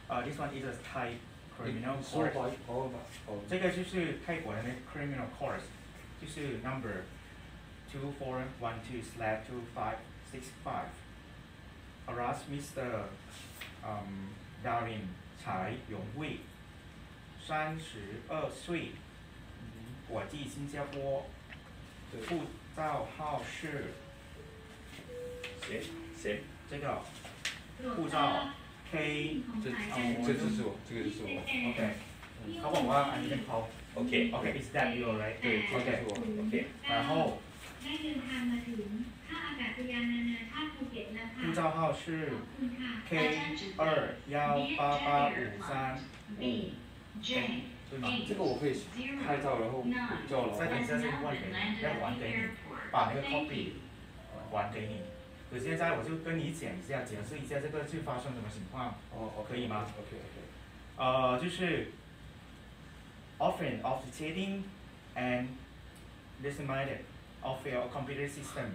This one is a Thai criminal So court. why? Oh. 这个就是泰国的那 criminal court， 就是 number 2412/2565 harass Mr. Darin 柴永卫，32岁，国际新加坡，护照号是这个护照 K 这就是我，这个就是我。 OK， เขาบอกว่าอันนี้เป็นเขา OK is that you right 对，这就是我。 OK 然后ได้เดินทางมาถึงท่าอากาศยานนานาชาติภูเก็ตแล้วค่ะ护照号是 K 2188535 这个我可以拍照，然后叫老再等一下先还给你，要还给你，把那个 copy 还给你。可现在我就跟你讲一下，解释一下这个是发生什么情况，可以吗 ？OK。 就是 offering of cheating and disseminated of your computer system。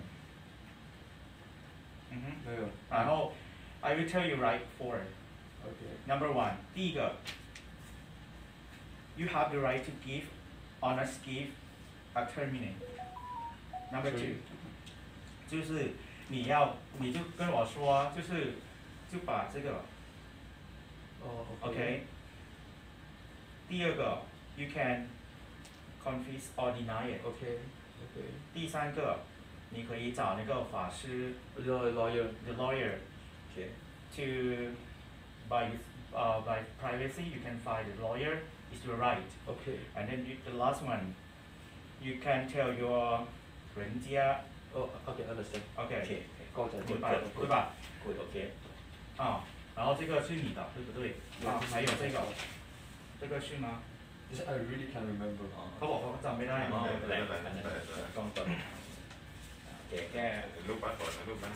没有。 然后 I will tell you right for Number one， 第一个 ，you have the right to give honest gift a terminate。Number two， 就是你就跟我说，就把这个，OK。第二个 ，you can confess or deny it。第三个，你可以找那个法师 The lawyer to by privacy you can find the lawyer is your right. And then the last one, you can tell your 人家 understand. OK 高展对吧 Good OK 然后这个是你的对不对还有这个是吗 This I really can't remember. เขาบอกเขาจำไม่ได้กล้องต่อโอเคแค่รูปบัตรก่อนนะรูปบัตร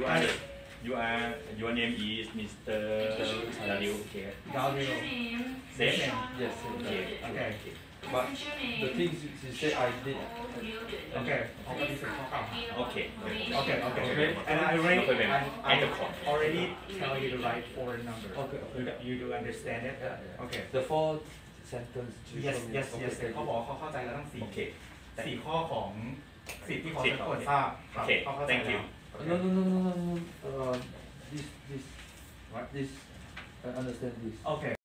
your name is Mr. Dario okay Dario same Yes. Okay But the things you say I did. Okay เขาปฏิเสธข้อกล่าวหา okay Okay and I already tell you the right foreign number you do understand it Okay The four sentence. yes เขาบอกเขาเข้าใจแล้วทั้ง4 okay 4 ข้อของสิทธิ์ที่เขาจะตรวจทราบ Okay เขาเข้าใจ thank แล้ you ว No. This. I understand this. Okay